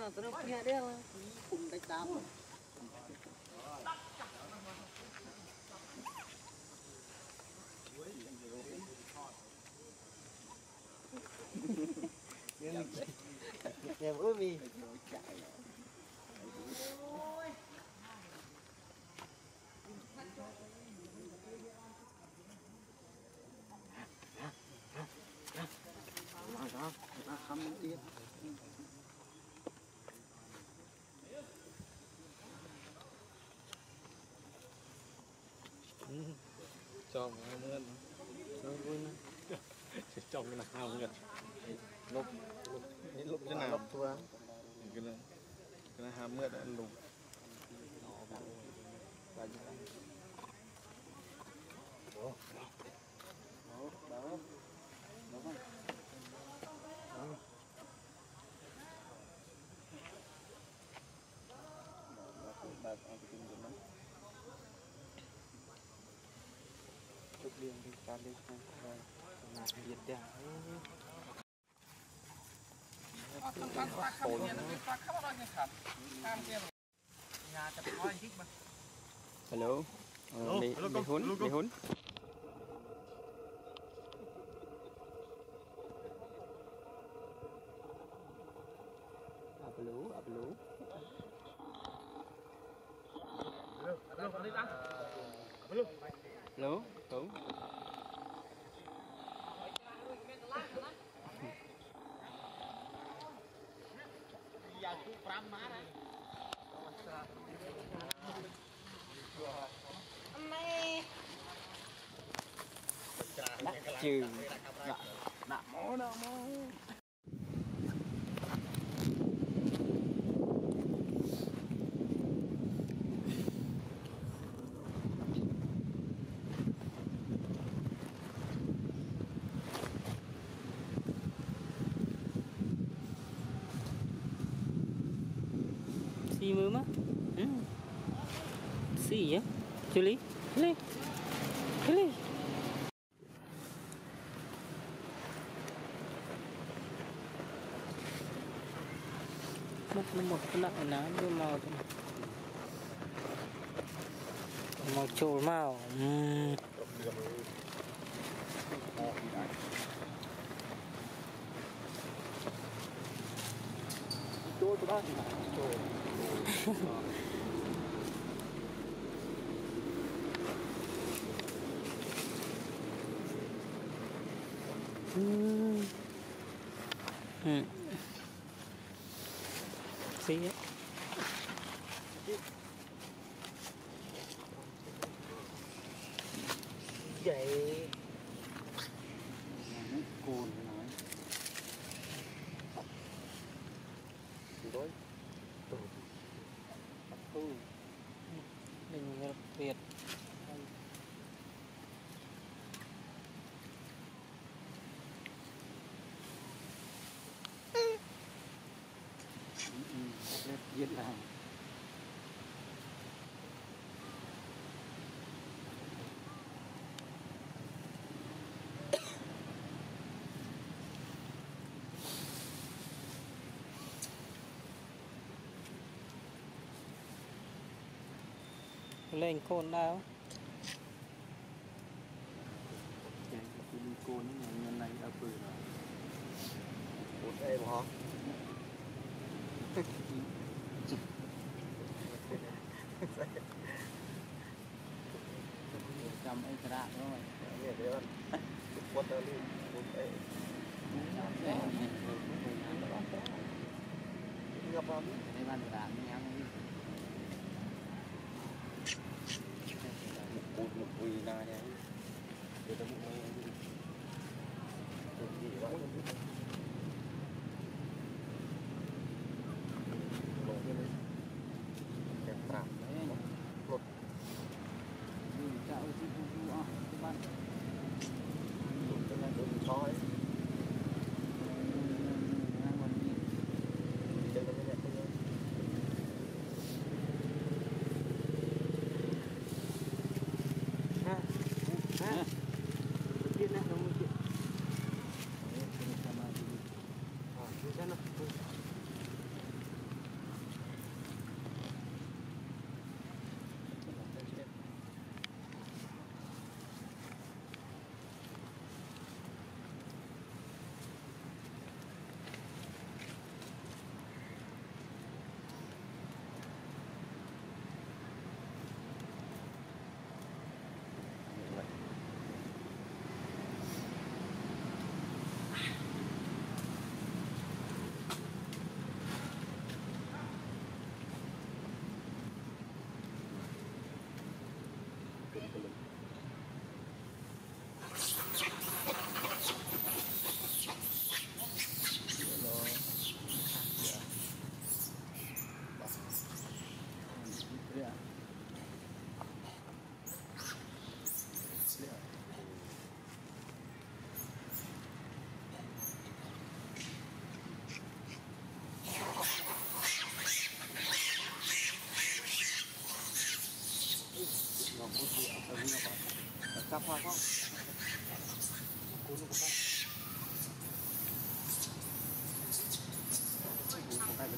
là tao nó nghe đen là cùng đánh tám em ơi vì nó không tiếc cho mà mượn nó vui lắm trong cái nào ngật lục lục cái nào cái này ham mượn đã lục đó chụp liền đi ta lên rồi làm điện đèn hello đi hun Ablu hello đúng trừ nạ mó si mưa má si ya Julie một cái nặng ná với màu trồi màu trôi của bác xí á vậy cồn nói đối mình đặc biệt diễn làm lên côn đâu cồn nhân này đã bự rồi cồn em hả cầm ấy ra rồi nghe thấy không quật ra luôn cồn em ngập vào đây ban đạn nhau một quỳ na nha để tao mua gì đó lột lên kẹp tạm lột chào chị phụ à các bạn lột cái này đừng khói đây là cái này không chuyện này không chuyện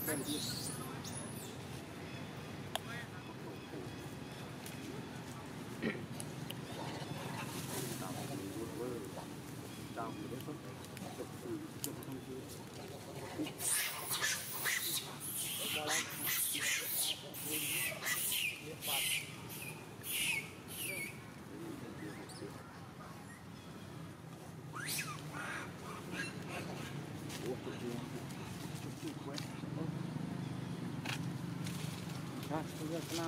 Sov Khna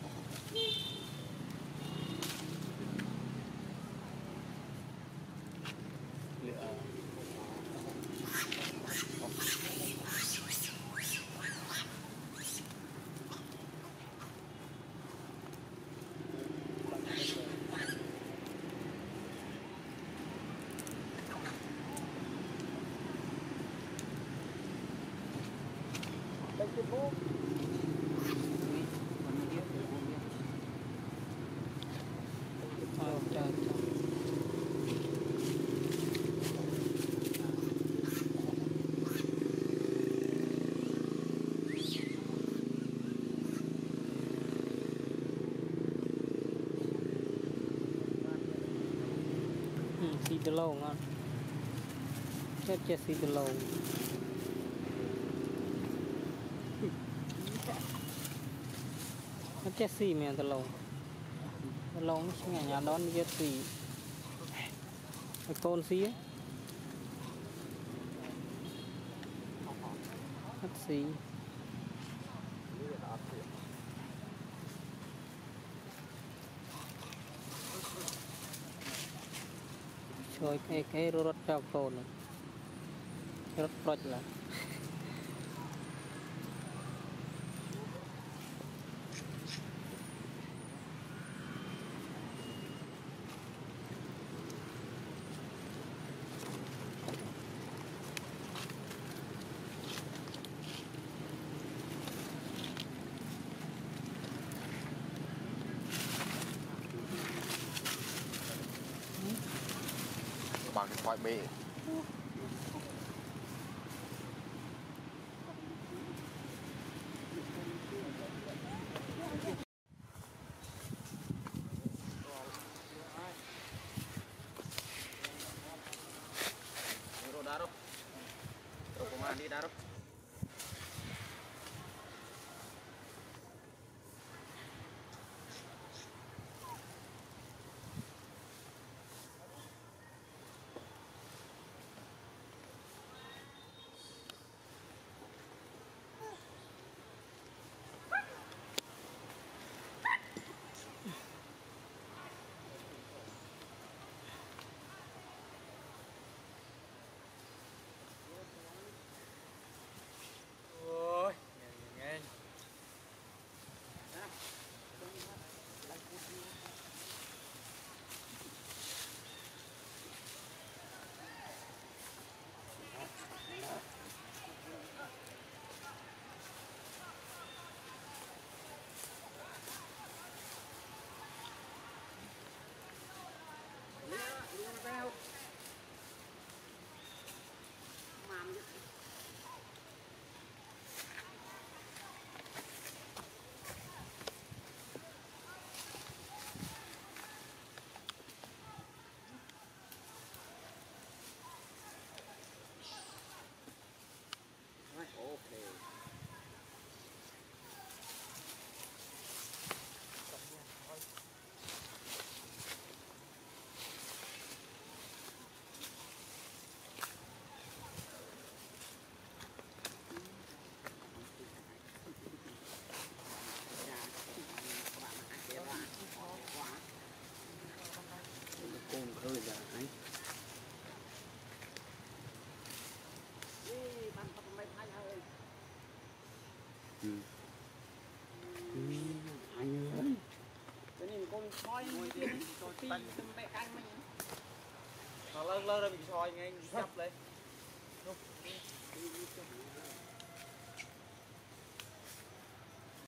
xì từ lâu ngon chết chết xì từ lâu nó chết xì mẹ từ lâu nó nhà đón chết xì con xì á hết xì rồi cái rốt trao tôn này rốt rốt là bằng cái khoai mì đá đâu đâu có mà đi đá đâu cùng khơi ra ấy anh ơi cái này con soi mùi gì con pi mẹ canh mình nó lơ lơ ra bị soi ngay sắp lên